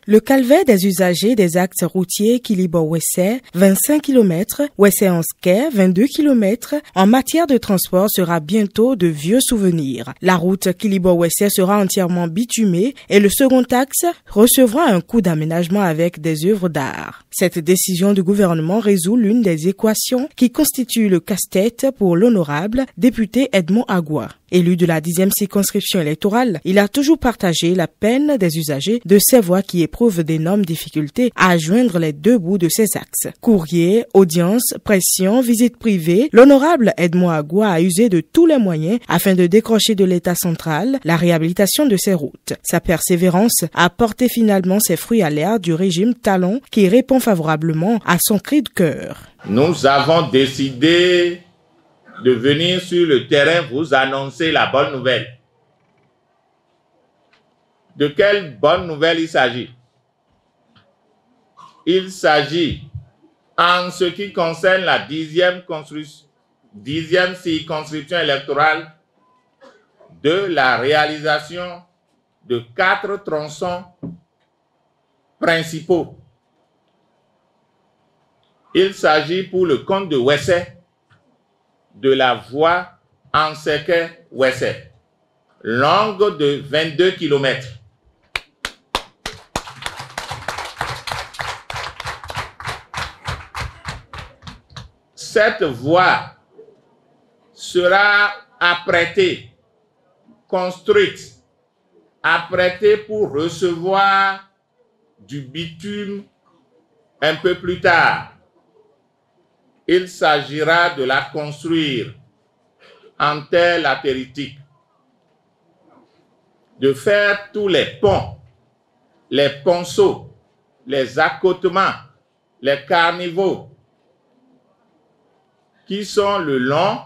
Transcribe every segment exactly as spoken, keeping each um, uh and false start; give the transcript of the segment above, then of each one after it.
Le calvaire des usagers des axes routiers Kilibo-Wessé, vingt-cinq kilomètres, Wessé-Anské, vingt-deux kilomètres, en matière de transport sera bientôt de vieux souvenirs. La route Kilibo-Wessé sera entièrement bitumée et le second axe recevra un coût d'aménagement avec des œuvres d'art. Cette décision du gouvernement résout l'une des équations qui constitue le casse-tête pour l'honorable député Edmond Agua. Élu de la dixième circonscription électorale, il a toujours partagé la peine des usagers de ces voies qui éprouvent d'énormes difficultés à joindre les deux bouts de ces axes. Courrier, audience, pression, visite privée, l'honorable Edmond Agua a usé de tous les moyens afin de décrocher de l'État central la réhabilitation de ces routes. Sa persévérance a porté finalement ses fruits à l'ère du régime Talon qui répond favorablement à son cri de cœur. Nous avons décidé de venir sur le terrain vous annoncer la bonne nouvelle. De quelle bonne nouvelle il s'agit? Il s'agit, en ce qui concerne la dixième, dixième circonscription électorale, de la réalisation de quatre tronçons principaux. Il s'agit pour le compte de Wessé, de la voie Anské-Wessé, longue de vingt-deux kilomètres. Cette voie sera apprêtée, construite, apprêtée pour recevoir du bitume un peu plus tard. Il s'agira de la construire en terre latéritique, de faire tous les ponts, les ponceaux, les accotements, les carnivaux qui sont le long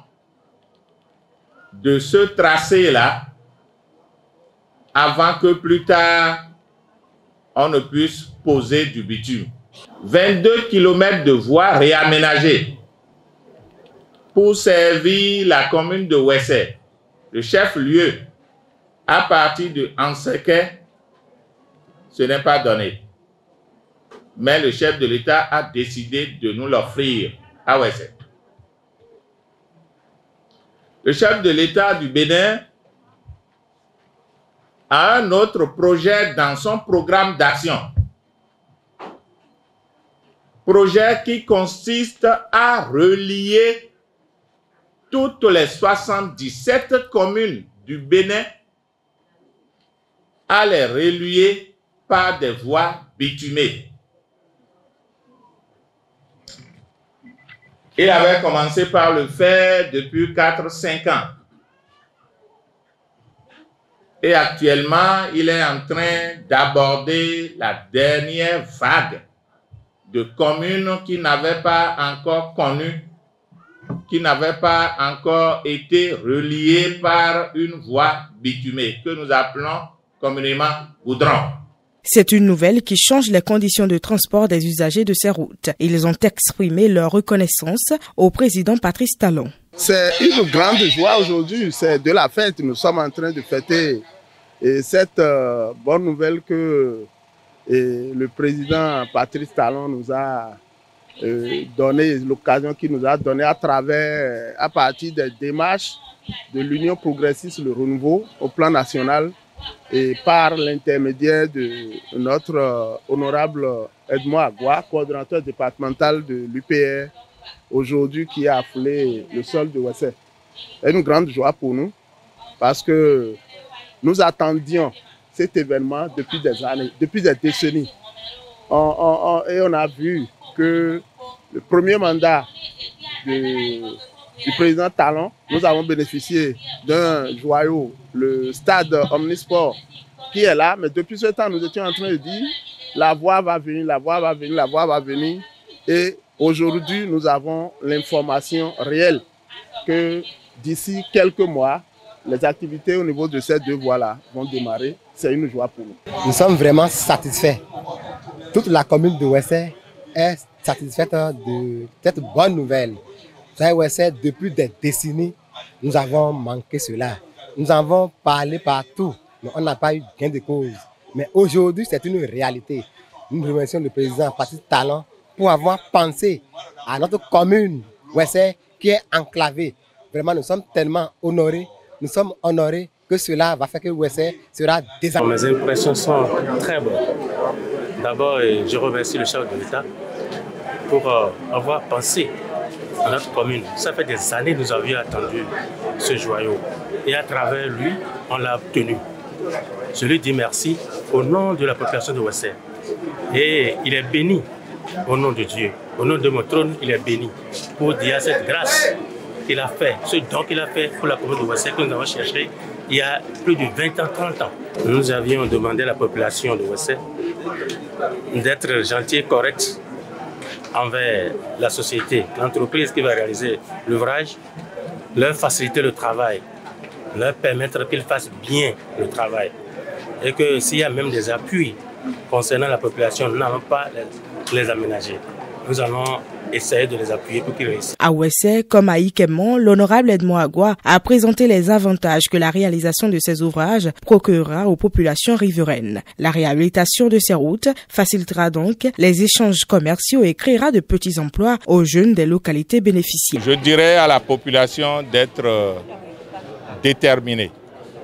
de ce tracé-là avant que plus tard on ne puisse poser du bitume. vingt-deux kilomètres de voies réaménagées pour servir la commune de Wessé, le chef-lieu, à partir de Anské. Ce n'est pas donné. Mais le chef de l'État a décidé de nous l'offrir à Wessé. Le chef de l'État du Bénin a un autre projet dans son programme d'action. Projet qui consiste à relier toutes les soixante-dix-sept communes du Bénin, à les relier par des voies bitumées. Il avait commencé par le faire depuis quatre à cinq ans. Et actuellement, il est en train d'aborder la dernière vague de communes qui n'avaient pas encore connu, qui n'avaient pas encore été reliées par une voie bitumée, que nous appelons communément goudron. C'est une nouvelle qui change les conditions de transport des usagers de ces routes. Ils ont exprimé leur reconnaissance au président Patrice Talon. C'est une grande joie aujourd'hui, c'est de la fête. Nous sommes en train de fêter et cette euh, bonne nouvelle que et le président Patrice Talon nous a euh, donné, l'occasion qu'il nous a donné à travers, à partir des démarches de l'Union progressiste, le renouveau au plan national et par l'intermédiaire de notre euh, honorable Edmond Agua, coordonnateur départemental de l'U P R, aujourd'hui qui a affolé le sol de Wessé. C'est une grande joie pour nous parce que nous attendions cet événement depuis des années, depuis des décennies. On, on, on, et on a vu que le premier mandat de, du président Talon, nous avons bénéficié d'un joyau, le stade Omnisport, qui est là. Mais depuis ce temps, nous étions en train de dire la voie va venir, la voie va venir, la voie va venir. Et aujourd'hui, nous avons l'information réelle que d'ici quelques mois, les activités au niveau de ces deux voies-là vont démarrer. C'est une joie pour nous. Nous sommes vraiment satisfaits. Toute la commune de Wessé est satisfaite de cette bonne nouvelle. Vous savez, Wessé, depuis des décennies, nous avons manqué cela. Nous avons parlé partout, mais on n'a pas eu gain de cause. Mais aujourd'hui, c'est une réalité. Nous remercions le président Patrice Talon pour avoir pensé à notre commune Wessé qui est enclavée. Vraiment, nous sommes tellement honorés, nous sommes honorés que cela va faire que Wessé sera désenclavé. Mes impressions sont très bonnes. D'abord, je remercie le chef de l'État pour euh, avoir pensé à notre commune. Ça fait des années que nous avions attendu ce joyau. Et à travers lui, on l'a obtenu. Je lui dis merci au nom de la population de Wessé. Et il est béni au nom de Dieu. Au nom de mon trône, il est béni pour dire cette grâce qu'il a fait, ce don qu'il a fait pour la commune de Wessé que nous avons cherché il y a plus de vingt ans, trente ans. Nous avions demandé à la population de Wessé d'être gentils et corrects envers la société, l'entreprise qui va réaliser l'ouvrage, leur faciliter le travail, leur permettre qu'ils fassent bien le travail. Et que s'il y a même des appuis concernant la population, nous n'allons pas les, les aménager. Nous allons essayer de les appuyer pour qu'ils réussissent. À Wessé, comme à Ikemon, l'honorable Edmond Agua a présenté les avantages que la réalisation de ces ouvrages procurera aux populations riveraines. La réhabilitation de ces routes facilitera donc les échanges commerciaux et créera de petits emplois aux jeunes des localités bénéficiaires. Je dirais à la population d'être euh, déterminée,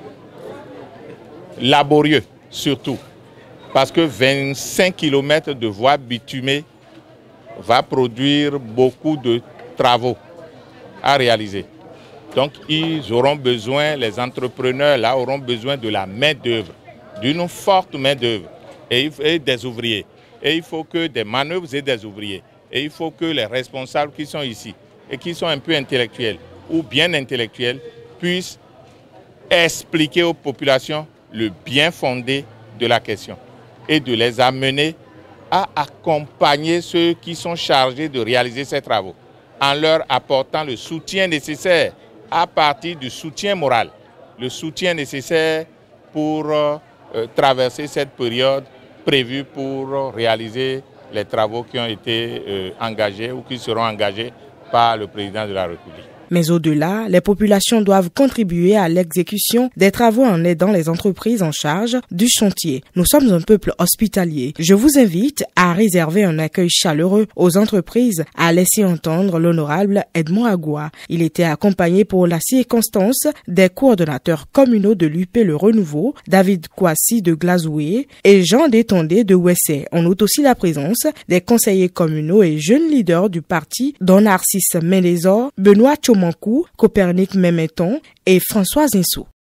laborieux surtout, parce que vingt-cinq kilomètres de voies bitumées va produire beaucoup de travaux à réaliser. Donc ils auront besoin, les entrepreneurs là auront besoin de la main-d'œuvre, d'une forte main-d'œuvre et, et des ouvriers. Et il faut que des manœuvres et des ouvriers. Et il faut que les responsables qui sont ici et qui sont un peu intellectuels ou bien intellectuels puissent expliquer aux populations le bien fondé de la question et de les amener à accompagner ceux qui sont chargés de réaliser ces travaux en leur apportant le soutien nécessaire à partir du soutien moral, le soutien nécessaire pour euh, traverser cette période prévue pour réaliser les travaux qui ont été euh, engagés ou qui seront engagés par le président de la République. Mais au-delà, les populations doivent contribuer à l'exécution des travaux en aidant les entreprises en charge du chantier. Nous sommes un peuple hospitalier. Je vous invite à réserver un accueil chaleureux aux entreprises, à laisser entendre l'honorable Edmond Agua. Il était accompagné pour la circonstance des coordonnateurs communaux de l'U P Le Renouveau, David Kwasi de Glazoué et Jean Détondé de Wessé. On note aussi la présence des conseillers communaux et jeunes leaders du parti, dont Narcisse Mélézor, Benoît Chomankou, Copernic Méméton et François Zinsou.